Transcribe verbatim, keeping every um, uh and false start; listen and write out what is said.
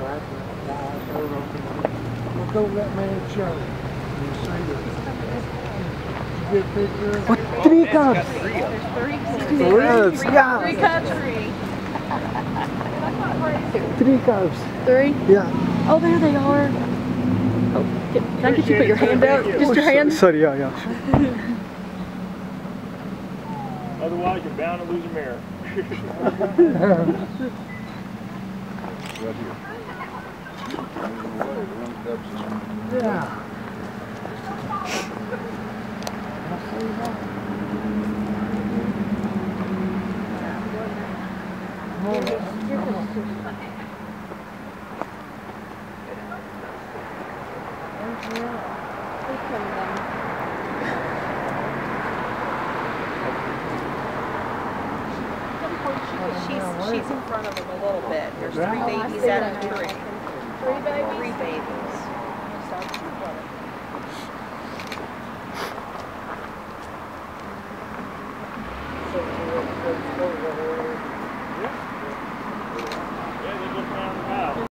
Well, don't let man show. Get pictures. What? Three cups. There's three. Yes, yeah. Three cups. Three cups. Three? Yeah. Oh, there they are. Oh, can, can I get you to put your hand out? Just your hand? Sorry, yeah, yeah. Otherwise, you're bound to lose a mirror. Yeah. She's, she's in front of him a little bit. There's three babies at a tree. Three babies? Three babies.